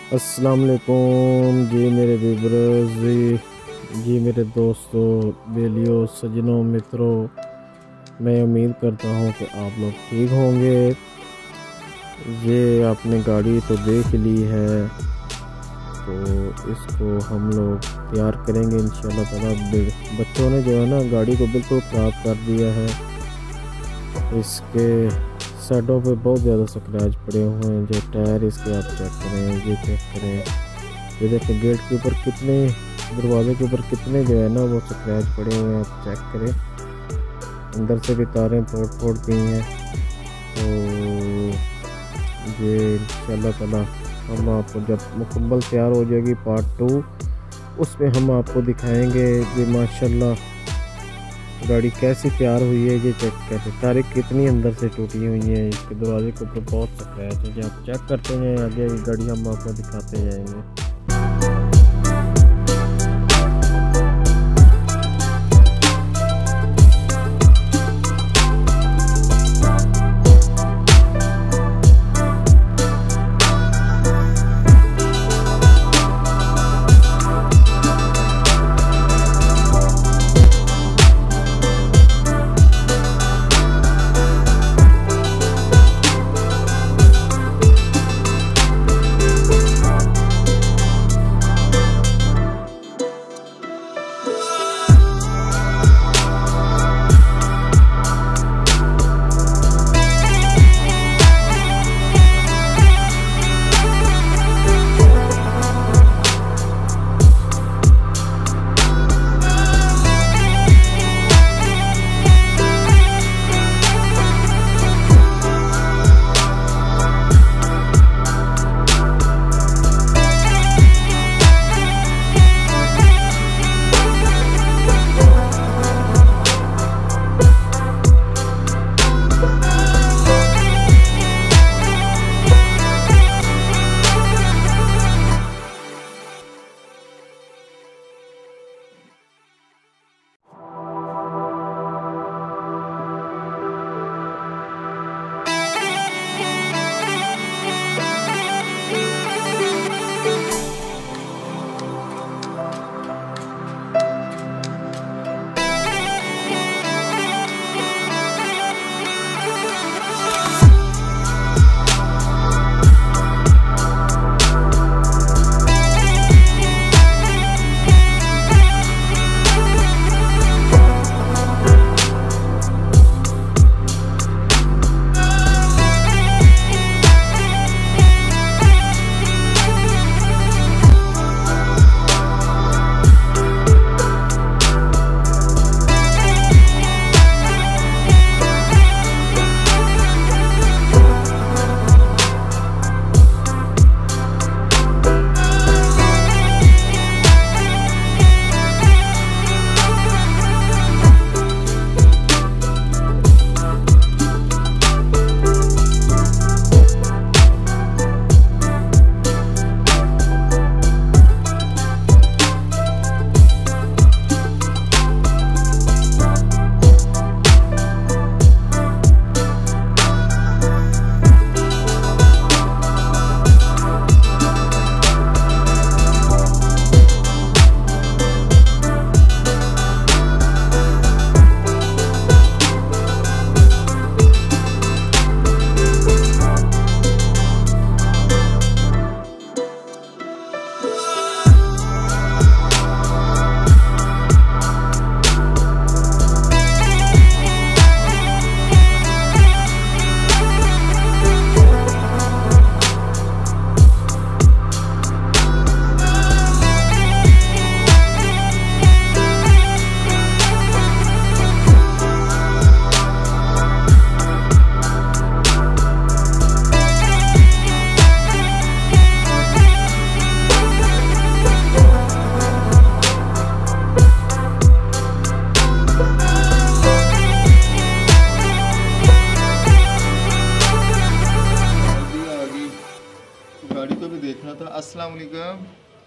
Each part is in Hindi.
अस्सलाम वालेकुम जी मेरे व्यूअर्स जी मेरे दोस्तों, बेलियों, सज्जनों, मित्रों। मैं उम्मीद करता हूँ कि आप लोग ठीक होंगे। ये आपने गाड़ी तो देख ली है, तो इसको हम लोग तैयार करेंगे इंशाल्लाह ताला। बच्चों ने जो है ना गाड़ी को बिल्कुल ख़राब कर दिया है। इसके साइडों पे बहुत ज़्यादा स्क्रैच पड़े हुए हैं। जो टायर इसके आप चेक करें, ये चेक करें, ये देखें गेट के ऊपर कितने, दरवाजे के ऊपर कितने जो है ना वो स्क्रैच पड़े हुए हैं, आप चेक करें। अंदर से भी तारें तोड़ दी हैं। तो ये इंशाल्लाह ताला हम आपको जब मुकम्मल तैयार हो जाएगी पार्ट 2, उसमें हम आपको दिखाएंगे कि माशाल्लाह गाड़ी कैसी तैयार हुई है। ये चेक करें, तारें कितनी अंदर से टूटी हुई हैं। इसके दरवाजे के ऊपर बहुत स्क्रैच है। आप चेक करते हैं, आगे गाड़ी हम आपको दिखाते जाएंगे। अस्सलाम वालेकुम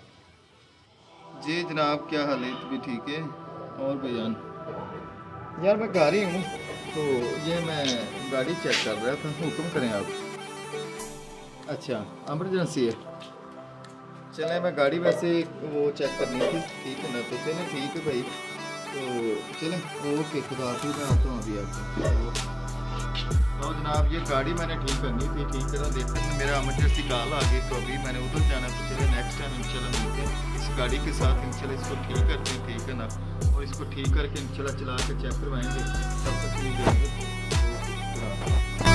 जी जनाब, क्या हाल है? भी ठीक है। और भैयान यार मैं घर ही हूँ, तो ये मैं गाड़ी चेक कर रहा था। हुक्म करें आप। अच्छा, एमरजेंसी है? चले मैं गाड़ी वैसे वो चेक करनी थी, ठीक है ना, तो चले ठीक है भाई, तो चले ओके, खुदा हाफिज़, मैं आता हूँ अभी आपको। तो जनाब ये गाड़ी मैंने ठीक करनी थी, ठीक है ना, देखते हैं मेरा इमरजेंसी कॉल आ गई, तो अभी मैंने उधर जाना, तो चले नेक्स्ट टाइम इंशाल्लाह मिलते हैं इस गाड़ी के साथ, इंशाल्लाह इसको ठीक करते हैं, ठीक है ना, और इसको ठीक करके इंशाल्लाह चला के चेक करवाएंगे, तब तक नहीं देंगे।